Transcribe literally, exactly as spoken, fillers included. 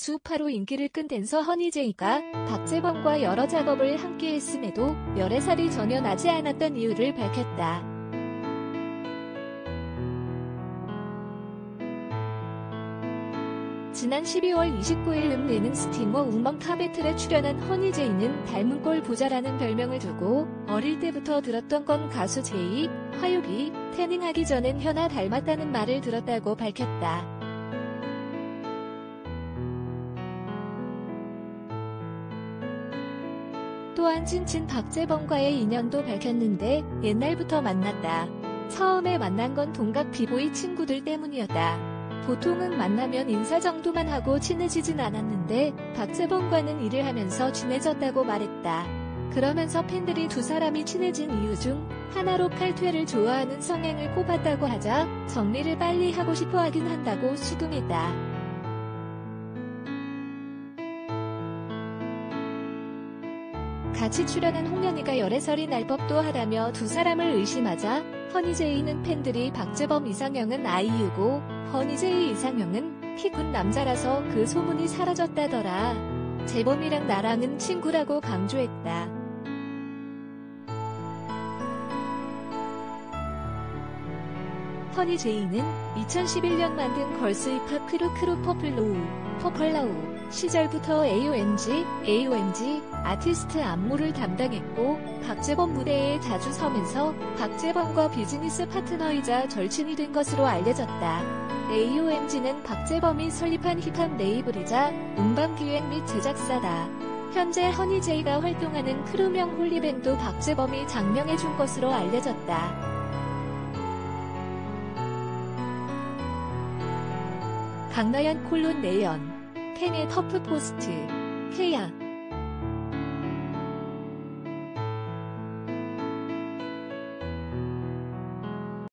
수파로 인기를 끈 댄서 허니제이가 박재범과 여러 작업을 함께 했음에도 열애 살이 전혀 나지 않았던 이유를 밝혔다. 지난 십이월 이십구일 음내는 스티머 우먼 카베틀에 출연한 허니제이는 닮은 꼴 부자라는 별명을 두고 어릴 때부터 들었던 건 가수 제이, 화요비, 태닝하기 전엔 현아 닮았다는 말을 들었다고 밝혔다. 또한 찐친 박재범과의 인연도 밝혔는데 옛날부터 만났다. 처음에 만난 건 동갑 비보이 친구들 때문이었다. 보통은 만나면 인사 정도만 하고 친해지진 않았는데 박재범과는 일을 하면서 친해졌다고 말했다. 그러면서 팬들이 두 사람이 친해진 이유 중 하나로 칼퇴를 좋아하는 성향을 꼽았다고 하자 정리를 빨리 하고 싶어 하긴 한다고 수긍했다. 같이 출연한 홍련희가 열애설이 날 법도 하다며 두 사람을 의심하자 허니제이는 팬들이 박재범 이상형은 아이유고 허니제이 이상형은 키 큰 남자라서 그 소문이 사라졌다더라. 재범이랑 나랑은 친구라고 강조했다. 허니제이는 이천십일년 만든 걸스 힙합 크루 크루 퍼플로우, 퍼플라우 시절부터 에이오엠지, 에이오엠지 아티스트 안무를 담당했고 박재범 무대에 자주 서면서 박재범과 비즈니스 파트너이자 절친이 된 것으로 알려졌다. 에이오엠지는 박재범이 설립한 힙합 레이블이자 음반 기획 및 제작사다. 현재 허니제이가 활동하는 크루명 홀리뱅도 박재범이 장명해준 것으로 알려졌다. 강나연 콜론 내연 팬의 터프 포스트 케야